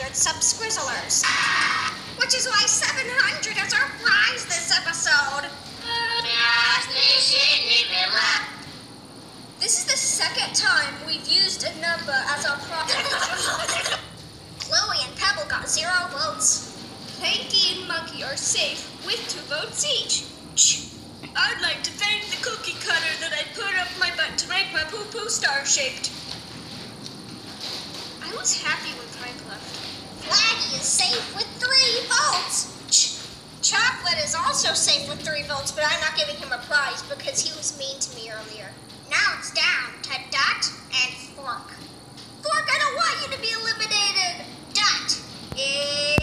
subscrizzlers. Which is why 700 is our prize this episode. This is the second time we've used a number as our prize. Chloe and Pebble got 0 votes. Planky and Monkey are safe with 2 votes each. I'd like to thank the cookie cutter that I put up my butt to make my poo-poo star-shaped. I was happy when Frank left. Flaggy is safe with 3 votes. Chocolate is also safe with 3 votes, but I'm not giving him a prize because he was mean to me earlier. Now it's down to Dot and Fork. Fork, I don't want you to be eliminated. Dot is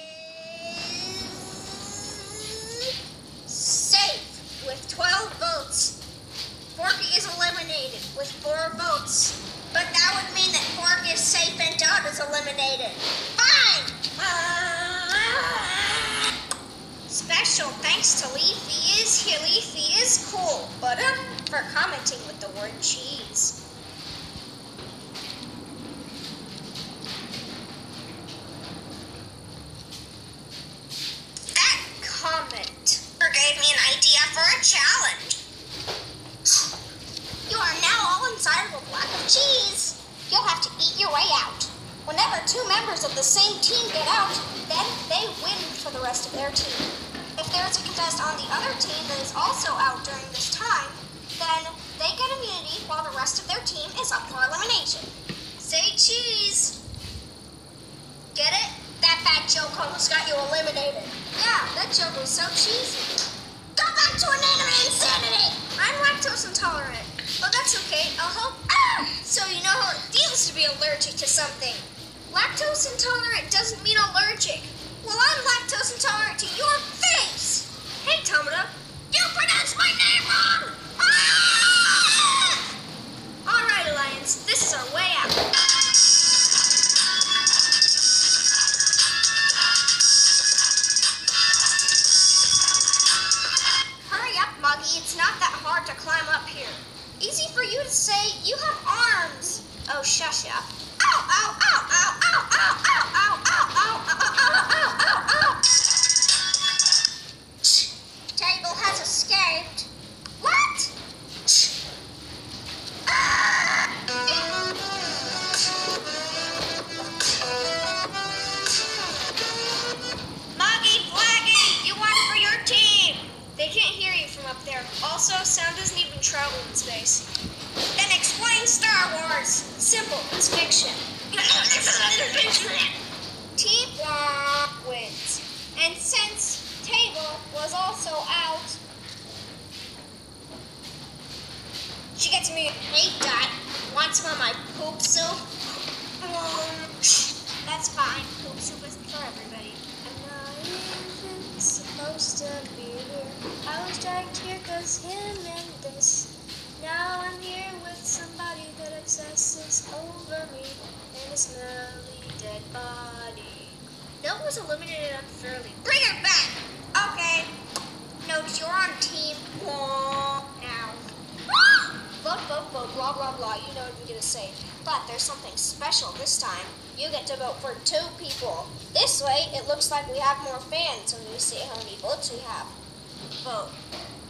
safe with 12 votes. Forky is eliminated with 4 votes. But that would mean that Fork is safe and Dot is eliminated. Fine! Special thanks to Leafy is here. Leafy is cool, but for commenting with the word cheese. That comment gave me an idea for a challenge. You are now all inside of a block of cheese. You'll have to eat your way out. Whenever 2 members of the same team get out, then they win for the rest of their team. If there is a contestant on the other team that is also out during this time, then they get immunity while the rest of their team is up for elimination. Say cheese. Get it? That bad joke almost got you eliminated. Yeah, that joke was so cheesy. Go back to anonymous insanity! I'm lactose intolerant. Oh, that's okay. I'll help. So you know how it feels to be allergic to something. Lactose intolerant doesn't mean allergic. Well, I'm lactose intolerant to your face. Hey, Tomoda. You pronounced my name wrong! All right, Alliance. This is our way out. Hurry up, Muggy. It's not that hard to climb up here. Easy for you to say. You have arms. Oh, shush ya. Ow, ow, ow, ow, ow, ow, ow, ow, ow, ow, ow, ow, ow, ow. Table has escaped. What? Muggy, Flaggy, you won for your team. They can't hear you from up there. Also, sound doesn't even travel in space. Then explain Star Wars. Simple, it's fiction. Team wins. And since Table was also out, she gets me. Hey, Dot, want some of my poop soup? That's fine. Poop soup isn't for everybody. I'm not even supposed to be here. I was dragged here because him and this. Now I'm here with somebody that obsesses over me and a smelly dead body. Note was eliminated unfairly. Bring her back! Okay. Note, you're on team now. Vote, vote, vote, blah, blah, blah. You know what you're going to say. But there's something special this time. You get to vote for 2 people. This way, it looks like we have more fans when you see how many votes we have. Vote.